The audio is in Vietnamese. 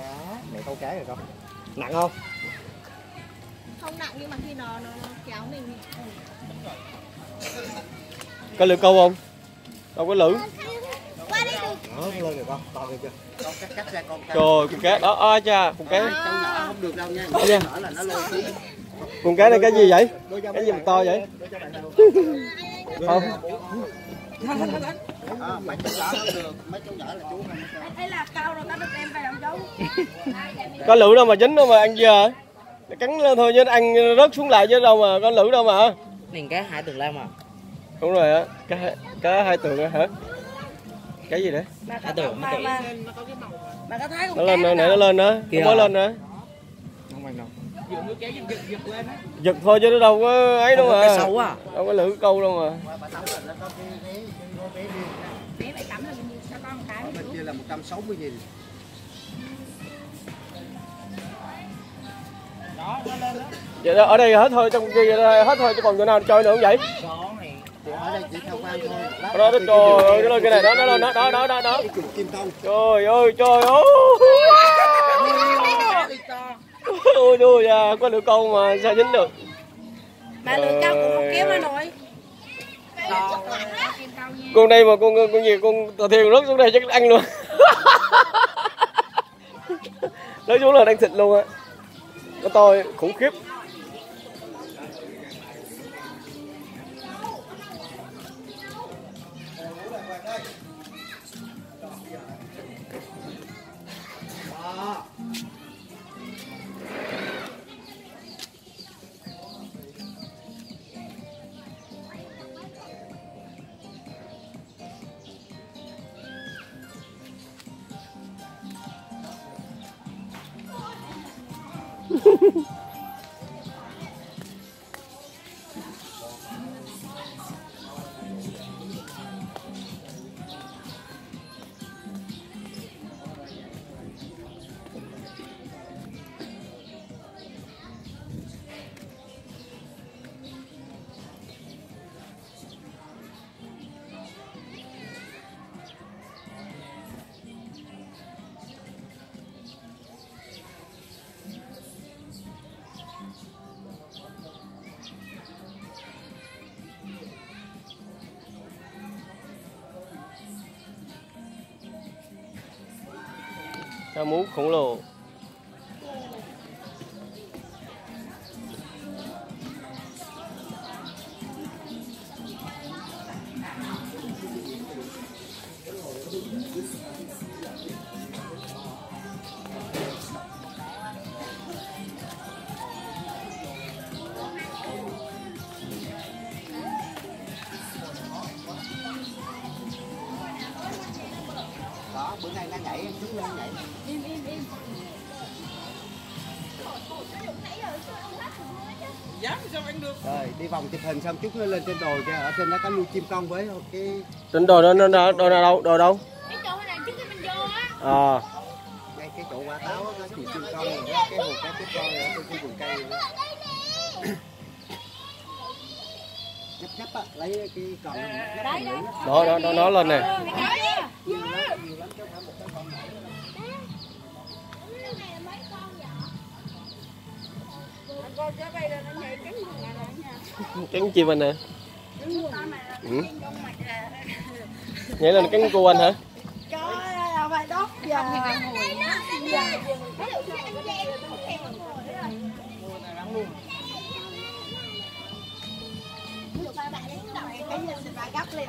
Mẹ câu cá rồi con. Nặng không? Không nặng nhưng mà khi nó kéo mình. Có lưỡi câu không? Đâu có lưỡi. Qua đây được. Đó, lên rồi con, to lên chưa? Con cắt ra con cá. Trời, con cá đó, cha, con cá. Cháu nhỏ không được đâu nha. Nhỏ là nó lên xuống. Con cá này cái gì vậy? Cái gì mà to vậy? Không. Mấy cháu nhỏ không được, mấy cháu nhỏ là chú không. Đây là cao rồi, nó được đem về không cháu? Có lưỡi đâu mà dính đâu mà ăn giờ. Cắn lên thôi chứ ăn rớt xuống lại chứ đâu mà có lưỡi đâu mà. Này cá hai tường lam à? Đúng rồi á, cá hai tường á hả? Cái gì đấy? Hai tường. Mà có thấy con Nó lên nữa, nó lên nữa, nó mới lên nữa. Không phải đâu. Giật thôi chứ nó đâu có ấy đâu mà. Cái sâu à? Đâu có lưỡi câu đâu mà. bé phải cắm là mình cho con một cái. Bên kia là 160 nghìn. Vậy đó, ở đây hết thôi, trong kia hết thôi chứ còn chỗ nào chơi nữa không vậy? Ở đây chỉ tham quan thôi. Đó, trời ơi, cái này đó, nó lên đó, đó. Kim tông. Trời ơi. Ôi da, có lưỡi câu mà sao dính được. Mà lưỡi cao cũng không kéo mà nổi. Con đây mà con gì con tàu thuyền rớt xuống đây chắc ăn luôn. Rớt xuống là đang thịt luôn á. Nó to khủng khiếp. Cá mú khổng lồ. Đó, bữa nay nó nhảy em đứng lên nhảy. Im. Rồi đi vòng chụp hình xong chút nó lên trên đồi kia, ở trên đó có nuôi chim con với cái Trên đồi đó, đồi đâu? Cái chỗ này trước khi mình vô á. ngay cái chỗ quả táo á, có chỉ chim con rồi đó, cái hồ cá chép con ở trên cái vườn cây đó. Nhấp á, lấy cái cọng Đó, nó lên nè. nhiều lắm chứ không phải một cái con này. Cắn chim anh nè. Nhảy lên cắn cua anh hả? Trời ơi, phải đốt giờ. Cái gì bà gấp lên.